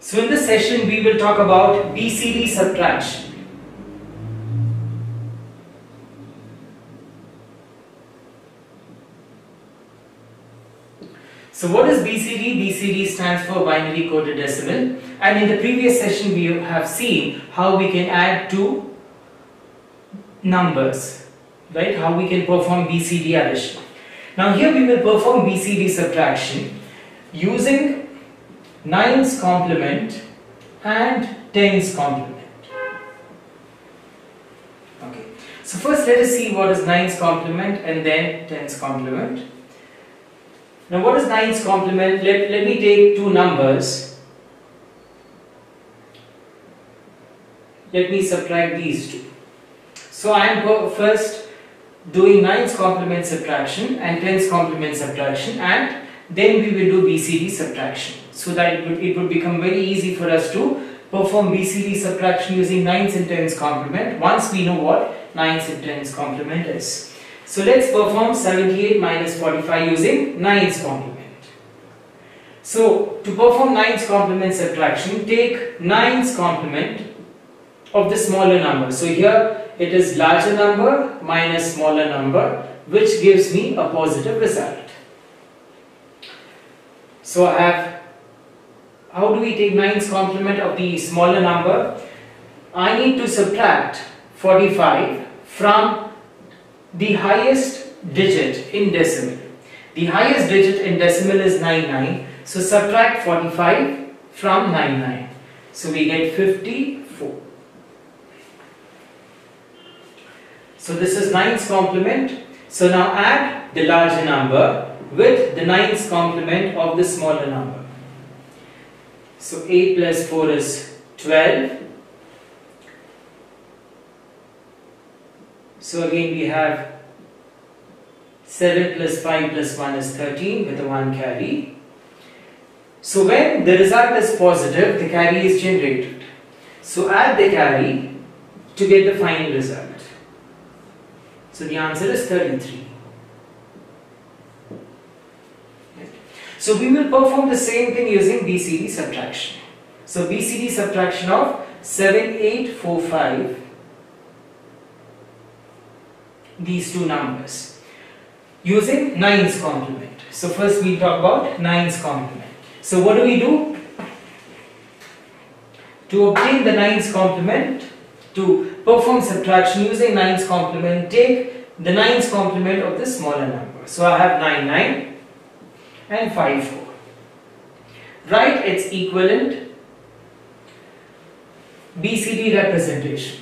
So in this session we will talk about BCD subtraction. So what is BCD? BCD stands for binary coded decimal, and in the previous session we have seen how we can add two numbers, right? How we can perform BCD addition. Now here we will perform BCD subtraction using 9's complement and 10's complement. Okay, so first let us see what is 9's complement and then 10's complement. Now what is 9's complement? Let me take two numbers. Let me subtract these two. So I am first doing 9's complement subtraction and 10's complement subtraction, and then we will do BCD subtraction, so that it would become very easy for us to perform BCD subtraction using 9's and 10's complement once we know what 9's and 10's complement is. So let's perform 78 minus 45 using 9's complement. So to perform 9's complement subtraction, take 9's complement of the smaller number. So here it is larger number minus smaller number, which gives me a positive result. So I have, how do we take 9's complement of the smaller number? I need to subtract 45 from the highest digit in decimal. The highest digit in decimal is 99. So subtract 45 from 99. So we get 54. So this is 9's complement. So now add the larger number with the 9's complement of the smaller number. So 8 plus 4 is 12. So again we have 7 plus 5 plus 1 is 13 with a 1 carry. So when the result is positive, the carry is generated. So add the carry to get the final result. So the answer is 33. So we will perform the same thing using BCD subtraction. So BCD subtraction of 7845, these two numbers, using 9's complement. So first we talk about 9's complement. So what do we do? To obtain the 9's complement, to perform subtraction using 9's complement, take the 9's complement of the smaller number. So I have 99 and 54. Write its equivalent BCD representation.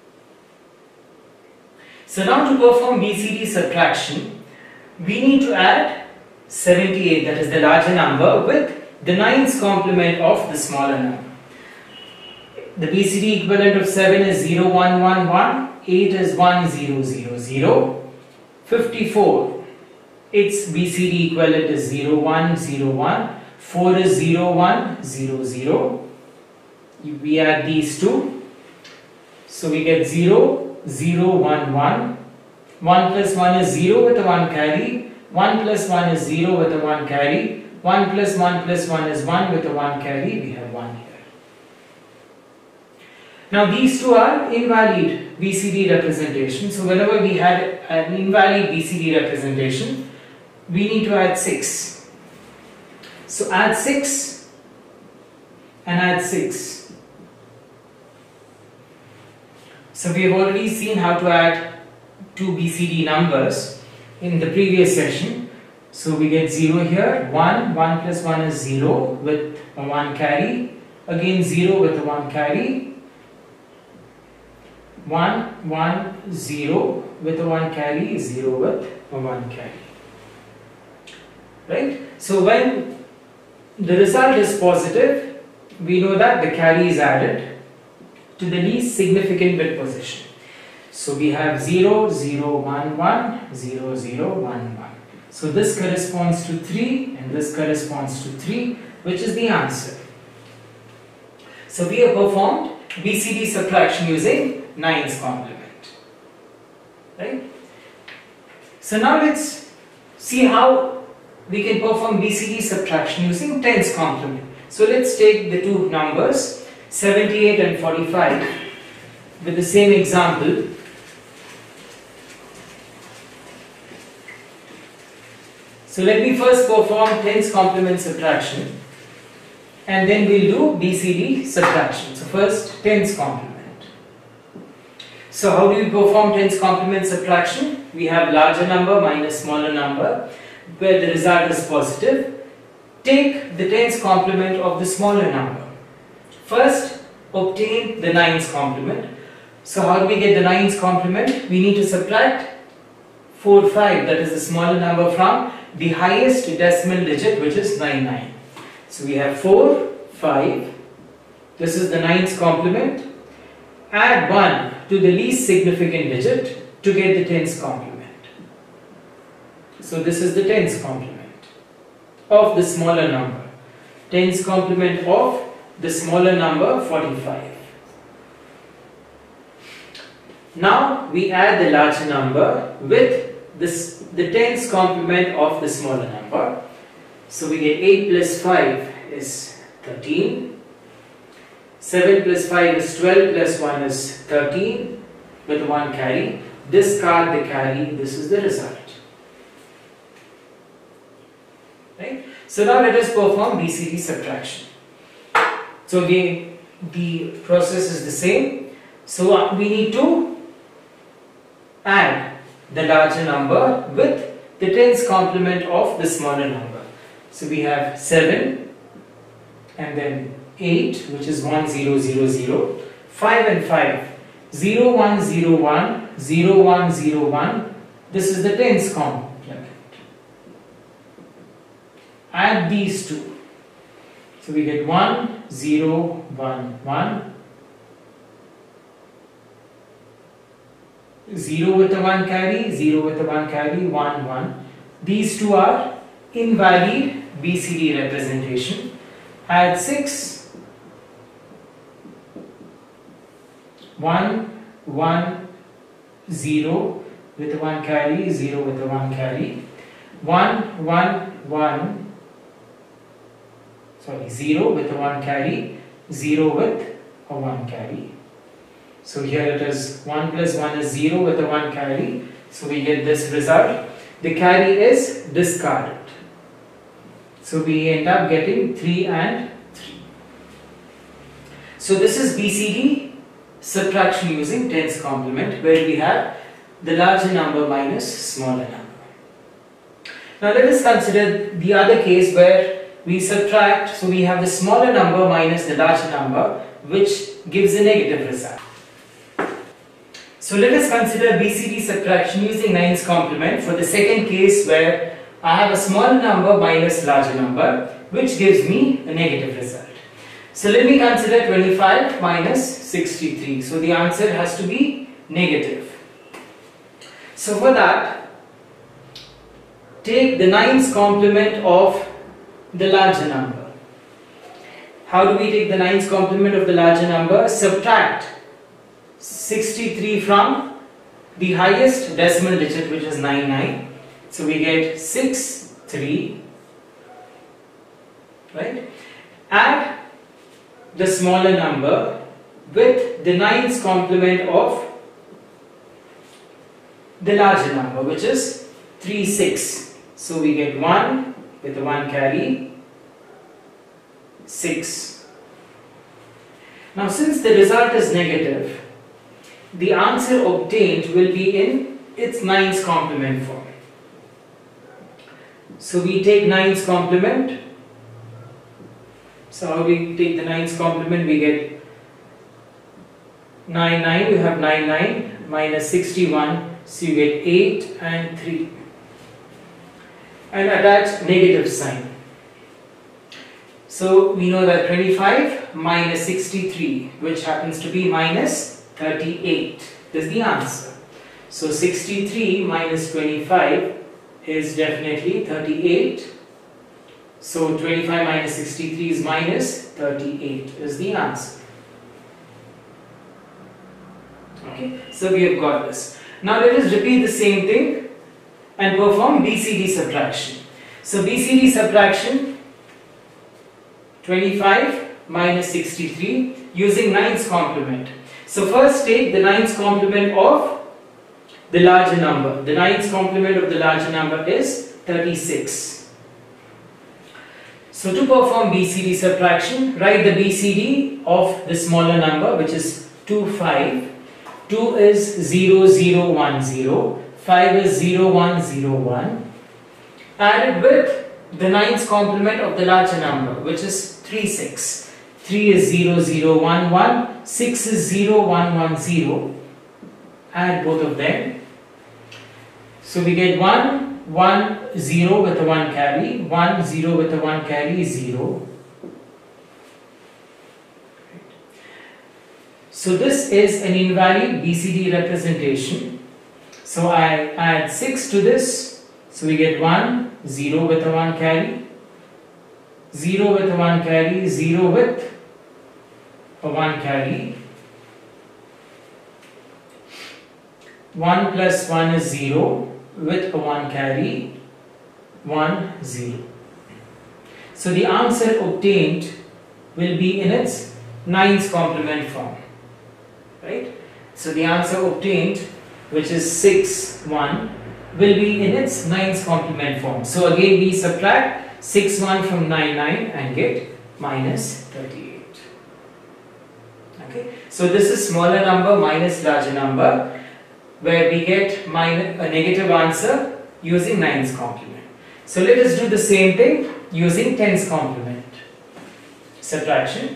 So now to perform BCD subtraction, we need to add 78, that is the larger number, with the 9's complement of the smaller number. The BCD equivalent of 7 is 0, 1, 1, 1, 8 is 1, 0, 0, 0, 54, its BCD equivalent is 0, 1, 0, 1, 4 is 0, 1, 0, 0, we add these two, so we get 0, 0, 1, 1, 1 plus 1 is 0 with a 1 carry, 1 plus 1 is 0 with a 1 carry, 1 plus 1 plus 1 is 1 with a 1 carry, we have 1 here. Now these two are invalid BCD representation, so whenever we had an invalid BCD representation, we need to add 6. So add 6 and add 6. So we have already seen how to add two BCD numbers in the previous session. So we get 0 here, 1, 1 plus 1 is 0 with a 1 carry, again 0 with a 1 carry, 1, 1, 0 with a 1 carry, 0 with a 1 carry. Right? So when the result is positive, we know that the carry is added to the least significant bit position. So we have 0, 0, 1, 1, 0, 0, 1, 1. So this corresponds to 3 and this corresponds to 3, which is the answer. So we have performed BCD subtraction using 9's complement. Right? So now let's see how we can perform BCD subtraction using 10's complement. So let's take the two numbers 78 and 45 with the same example. So let me first perform tens complement subtraction and then we'll do BCD subtraction. So first tens complement. So how do we perform tens complement subtraction? We have larger number minus smaller number where the result is positive. Take the tens complement of the smaller number. First obtain the nines complement. So how do we get the nines complement? We need to subtract 4, 5, that is the smaller number, from the highest decimal digit, which is 99. So we have 4, 5, this is the nines complement. Add 1 to the least significant digit to get the tens complement. So this is the tens complement of the smaller number. Tens complement of the smaller number 45. Now we add the larger number with the tens complement of the smaller number. So we get 8 plus 5 is 13. 7 plus 5 is 12 plus 1 is 13 with 1 carry. Discard the carry. This is the result. Right? So now let us perform BCD subtraction. So again, the process is the same. So we need to add the larger number with the tens complement of the smaller number. So we have 7 and then 8, which is 1 0 0 0, 5 and 5, 0 1 0 1, 0 1 0 1. This is the tens complement. Add these two. So we get 1 0 1 1, 0 with the 1 carry, 0 with the 1 carry, 1 1. These two are invalid BCD representation. Add 6, 1 1 0 with the 1 carry, 0 with the 1 carry, 1 1 1. Sorry, 0 with a 1 carry, 0 with a 1 carry. So here it is 1 plus 1 is 0 with a 1 carry. So we get this result. The carry is discarded. So we end up getting 3 and 3. So this is BCD subtraction using tens complement, where we have the larger number minus smaller number. Now let us consider the other case where we subtract, so we have the smaller number minus the larger number, which gives a negative result. So let us consider BCD subtraction using nines complement for the second case where I have a small number minus larger number, which gives me a negative result. So let me consider 25 minus 63. So the answer has to be negative. So for that, take the nines complement of the larger number. How do we take the nines complement of the larger number? Subtract 63 from the highest decimal digit, which is 99. So we get 6 3, right? Add the smaller number with the nines complement of the larger number, which is 3 6. So we get 1 with the 1 carry, 6. Now since the result is negative, the answer obtained will be in its nines complement form. So we take nines complement. So how do we take the nines complement? We get 9 9, you have 9 9 minus 61, so you get 8 and 3. And attach negative sign. So we know that 25 minus 63, which happens to be minus 38, is the answer. So 63 minus 25 is definitely 38. So 25 minus 63 is minus 38 is the answer. Okay, so we have got this. Now let us repeat the same thing and perform BCD subtraction. So BCD subtraction, 25 minus 63 using 9's complement. So first take the 9's complement of the larger number. The 9's complement of the larger number is 36. So to perform BCD subtraction, write the BCD of the smaller number, which is 2, 5. 2 is 0, 0, 1, 0. 5 is 0, 1, 0, 1. Add it with the 9's complement of the larger number, which is 3, 6. 3 is 0, 0, 1, 1. 6 is 0, 1, 1, 0. Add both of them. So we get 1, 1, 0 with a 1 carry. 1, 0 with a 1 carry is 0. So this is an invalid BCD representation. So I add 6 to this. So we get 1, 0 with a 1 carry. 0 with a 1 carry, 0 with a 1 carry. 1 plus 1 is 0 with a 1 carry. 1, 0. So the answer obtained will be in its 9's complement form. Right? So the answer obtained, which is 6, 1, will be in its 9's complement form. So again we subtract 6, 1 from 9, 9 and get minus 38. Okay? So this is smaller number minus larger number, where we get a negative answer using 9's complement. So let us do the same thing using 10's complement subtraction.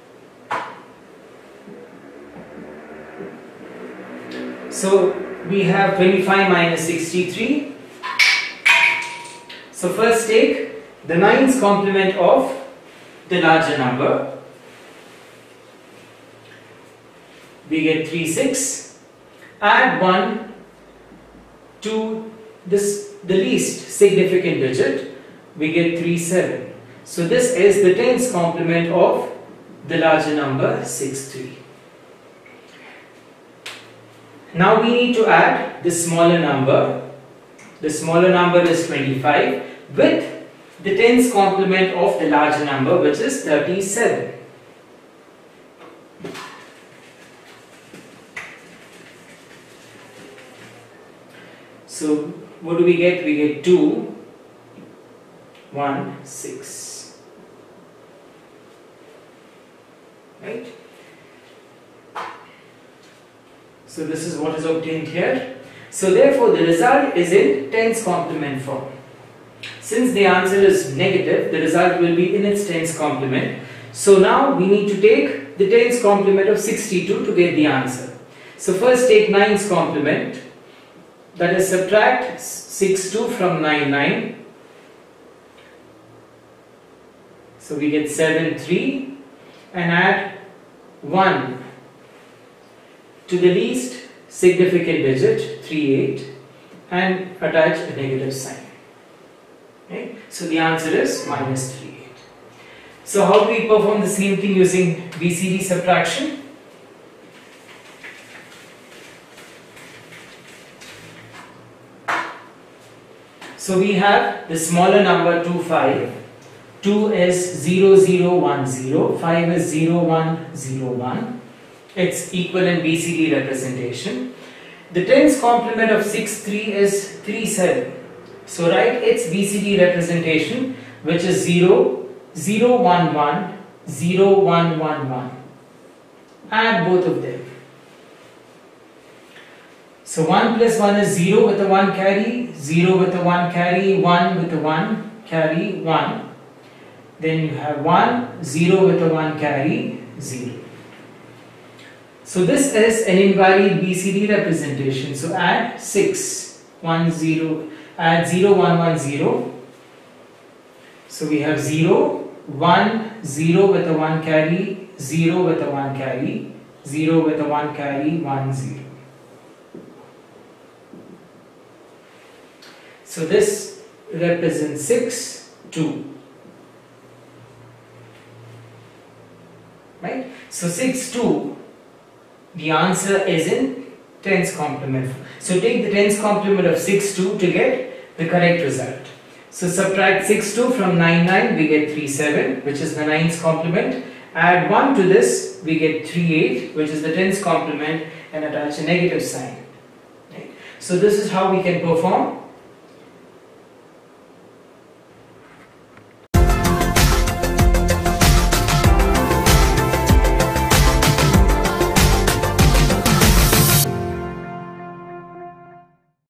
So we have 25 minus 63. So first take the 9's complement of the larger number. We get 3, 6. Add 1 to the least significant digit. We get 3, 7. So this is the 10's complement of the larger number 6, 3. Now we need to add the smaller number. The smaller number is 25 with the 10's complement of the larger number, which is 37. So what do we get? We get 2, 1, 6. Right? So this is what is obtained here. So therefore the result is in 10's complement form. Since the answer is negative, the result will be in its 10's complement. So now we need to take the 10's complement of 62 to get the answer. So first take 9's complement, that is subtract 62 from 9, 9. So we get 7, 3 and add 1 to the least significant digit 3, 8 and attach a negative sign. Okay? So the answer is minus 3, 8. So how do we perform the same thing using BCD subtraction? So we have the smaller number 2, 5. 2 is 0, 0, 1, 0. 5 is 0, 1, 0, 1. Its equivalent BCD representation. The 10's complement of 6, 3 is 3, 7. So write its BCD representation, which is 0, 0, 1, 1, 0, 1, 1, 1. Add both of them. So 1 plus 1 is 0 with a 1 carry, 0 with a 1 carry, 1 with a 1 carry, 1. Then you have 1, 0 with a 1 carry, 0. So this is an invalid BCD representation. So add 6, 1, 0, add 0, 1, 1, 0. So we have 0, 1, 0 with a 1 carry, 0 with a 1 carry, 0 with a 1 carry, 1, 0. So this represents 6, 2. Right? So 6, 2, the answer is in 10's complement. So take the 10's complement of 6, 2 to get the correct result. So subtract 6 2 from 9 9, we get 3 7, which is the 9's complement. Add 1 to this, we get 3 8, which is the 10's complement, and attach a negative sign. Right? So this is how we can perform